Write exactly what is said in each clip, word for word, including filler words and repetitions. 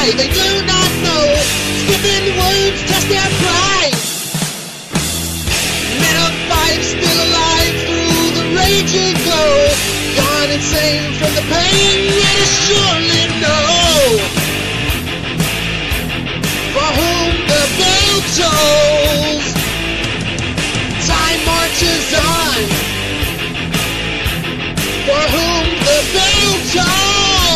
why they do not know. Skipping words, test their pride. Men of five still alive through the raging glow. Gone insane from the pain, yet surely know. For whom the bell tolls, time marches on. For whom the bell tolls.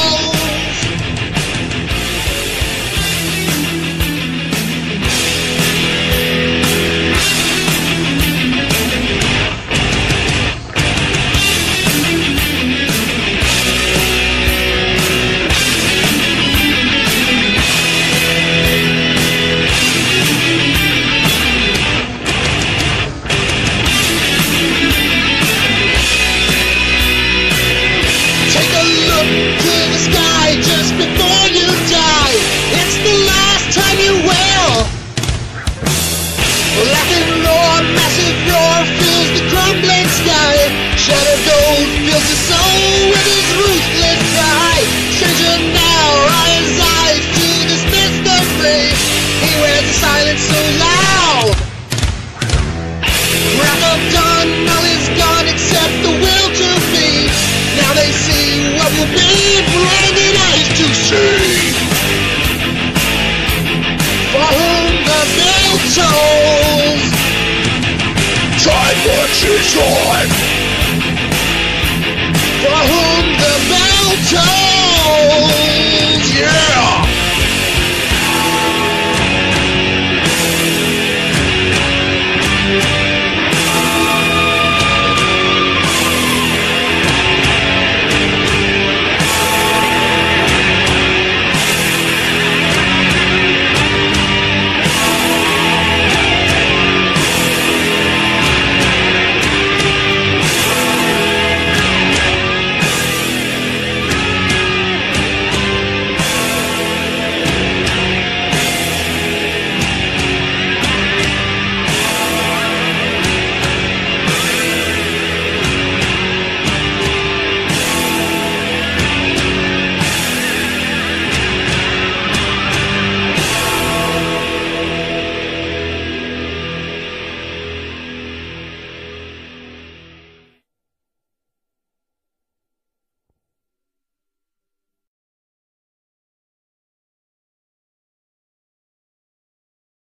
Laughing roar, massive roar fills the crumbling sky. Shattered gold fills his soul with his ruthless cry. Stranger now are his eyes to dismiss the fray. He wears a silence so loud. Wrath of dawn, all is gone except the will to be. Now they see what will be, blinded eyes to see. For whom the bell tolls, time marches on. For whom the bell tolls.